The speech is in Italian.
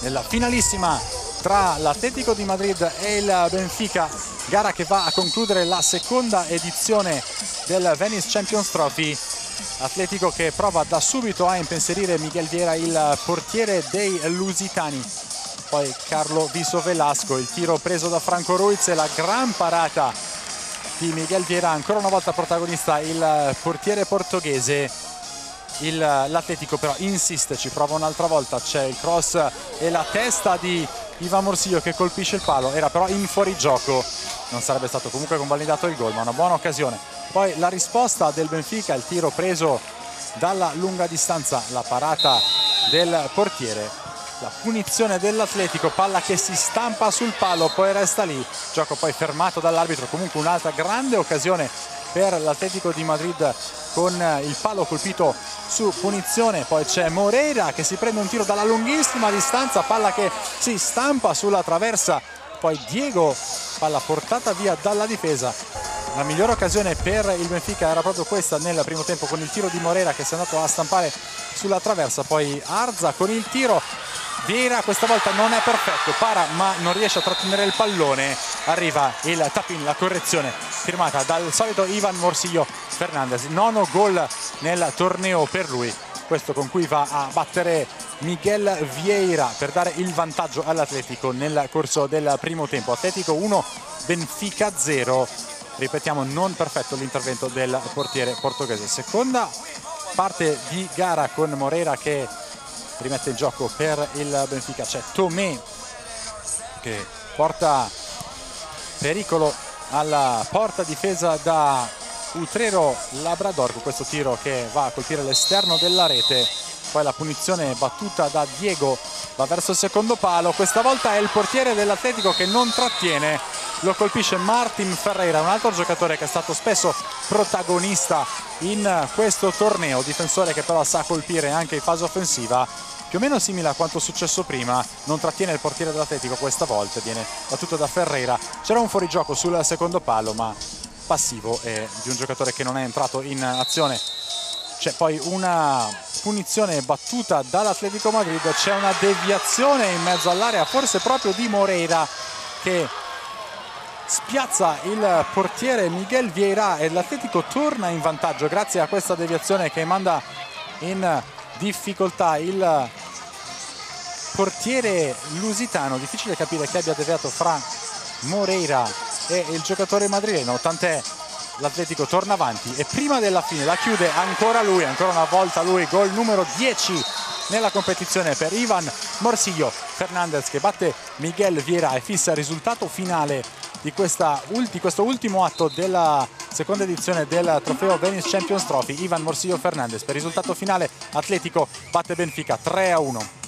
nella finalissima tra l'Atletico di Madrid e il Benfica, gara che va a concludere la seconda edizione del Venice Champions Trophy. Atletico che prova da subito a impensierire Miguel Vieira, il portiere dei lusitani. Poi Carlo Viso Velasco, il tiro preso da Franco Ruiz e la gran parata di Miguel Vieira, ancora una volta protagonista il portiere portoghese. L'Atletico però insiste, ci prova un'altra volta, c'è il cross e la testa di Ivan Morsillo che colpisce il palo, era però in fuorigioco, non sarebbe stato comunque convalidato il gol, ma una buona occasione. Poi la risposta del Benfica, il tiro preso dalla lunga distanza, la parata del portiere, la punizione dell'Atletico, palla che si stampa sul palo, poi resta lì, gioco poi fermato dall'arbitro. Comunque un'altra grande occasione per l'Atletico di Madrid con il palo colpito su punizione. Poi c'è Moreira che si prende un tiro dalla lunghissima distanza, palla che si stampa sulla traversa, poi Diego, palla portata via dalla difesa. La migliore occasione per il Benfica era proprio questa nel primo tempo, con il tiro di Moreira che si è andato a stampare sulla traversa. Poi Arza con il tiro, Vieira questa volta non è perfetto, para ma non riesce a trattenere il pallone, arriva il tap-in, la correzione firmata dal solito Ivan Morsillo Fernandez, nono gol nel torneo per lui, questo con cui va a battere Miguel Vieira per dare il vantaggio all'Atletico nel corso del primo tempo. Atletico 1, Benfica 0, ripetiamo non perfetto l'intervento del portiere portoghese. Seconda parte di gara con Moreira che rimette in gioco per il Benfica, c'è Tomé che porta pericolo alla porta difesa da Utrero Labrador con questo tiro che va a colpire l'esterno della rete. Poi la punizione battuta da Diego va verso il secondo palo, questa volta è il portiere dell'Atletico che non trattiene, lo colpisce Martin Ferreira, un altro giocatore che è stato spesso protagonista in questo torneo, difensore che però sa colpire anche in fase offensiva, più o meno simile a quanto successo prima. Non trattiene il portiere dell'Atletico questa volta, viene battuto da Ferreira. C'era un fuorigioco sul secondo palo ma passivo e di un giocatore che non è entrato in azione. C'è poi una punizione battuta dall'Atletico Madrid, c'è una deviazione in mezzo all'area, forse proprio di Moreira, che spiazza il portiere Miguel Vieira e l'Atletico torna in vantaggio grazie a questa deviazione che manda in difficoltà il portiere lusitano. Difficile capire chi abbia deviato fra Moreira e il giocatore madrileno, tant'è l'Atletico torna avanti e prima della fine la chiude ancora lui, ancora una volta lui, gol numero 10 nella competizione per Ivan Morsillo Fernandez che batte Miguel Vieira e fissa il risultato finale di questo ultimo atto della seconda edizione del trofeo Venice Champions Trophy. Ivan Morsillo Fernandez per risultato finale, Atletico batte Benfica 3-1.